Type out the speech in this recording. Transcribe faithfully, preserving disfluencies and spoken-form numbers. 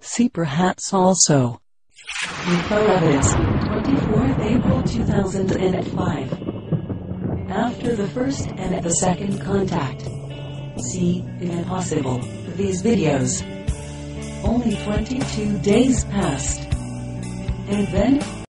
See perhaps also. U F O evidence, twenty-fourth April two thousand five. After the first and the second contact. See, impossible, these videos. Only twenty-two days passed. And then,